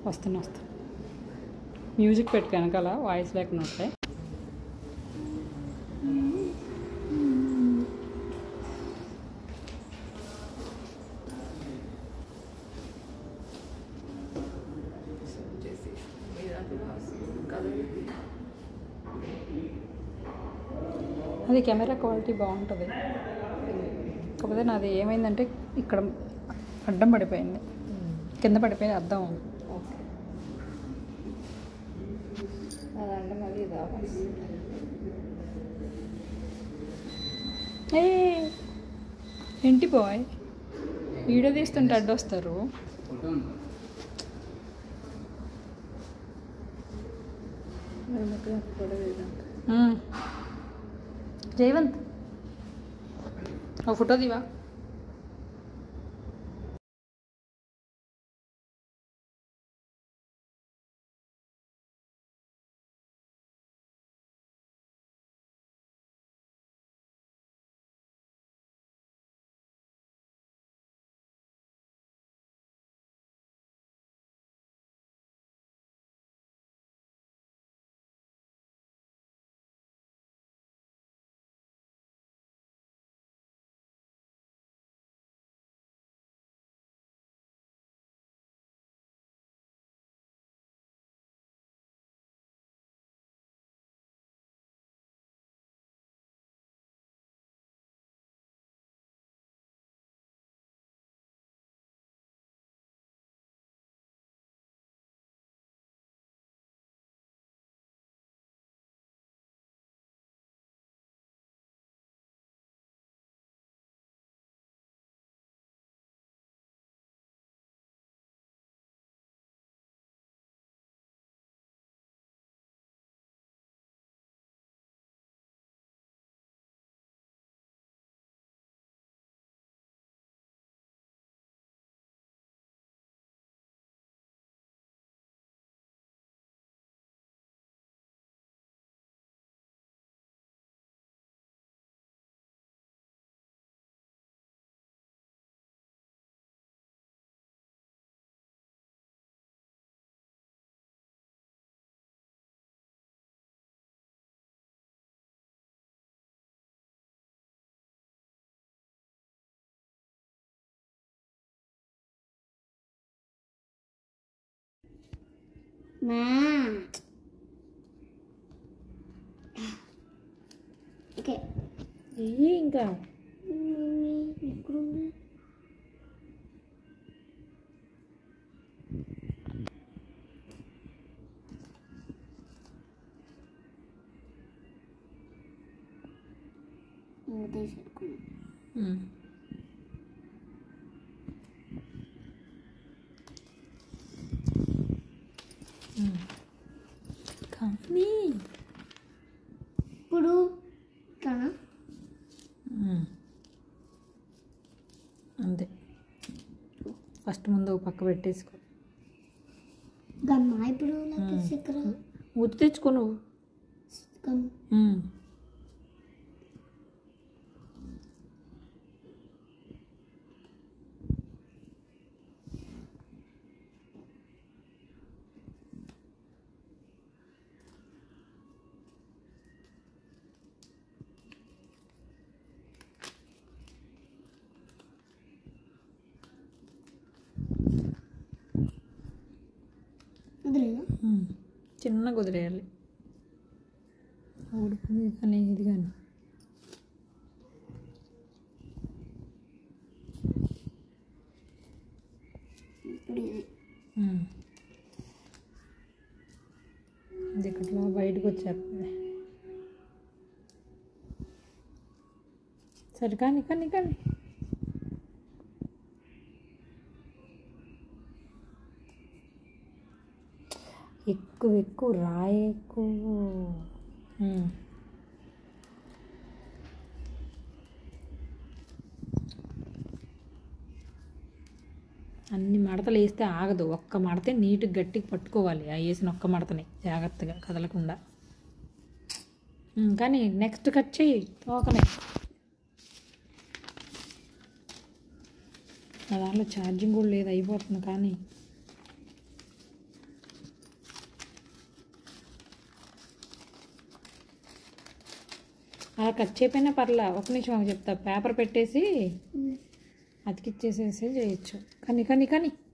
వస్తున్నా మ్యూజిక్ పెట్టుకు వెనకాల వాయిస్ లేకుండా ఉంటాయి. అది కెమెరా క్వాలిటీ బాగుంటుంది. కాకపోతే నాది ఏమైందంటే ఇక్కడ అడ్డం పడిపోయింది, కింద పడిపోయింది అద్దం. అదంటే మళ్ళీ ఏంటి బాయ్ వీడియో తీస్తుంటే అడ్డొస్తారు. జయవంత్ ఒక ఫోటో దివా. ఓకే ఇంకా కానీ ఇప్పుడు ఇట్లానా అంతే. ఫస్ట్ ముందు పక్క పెట్టేసుకో. గమ్మా ఇప్పుడు చక్కెర ఊతి తెచ్చుకో నువ్వు. చిన్నగా కుదిరేయాలి. ఉడుకుంది కానీ ఇది కానీ ఇది ఇట్లా బయటకు వచ్చేస్తుంది. సరే కానీ కానీ కానీ ఎక్కువ ఎక్కువ రాయి ఎక్కువ. అన్ని మడతలు వేస్తే ఆగదు. ఒక్క మడతే నీట్గా గట్టిగా పట్టుకోవాలి. ఆ వేసిన ఒక్క మడతని జాగ్రత్తగా కదలకుండా. కానీ నెక్స్ట్ కట్ చేయి తోకనే. నా దాంట్లో ఛార్జింగ్ కూడా లేదు, అయిపోతుంది. కానీ అలా కట్ చేయకపోయినా పర్లా, ఒక నిమిషం చెప్తా. పేపర్ పెట్టేసి అతికిచ్చేసేసి చేయొచ్చు. కానీ కానీ కానీ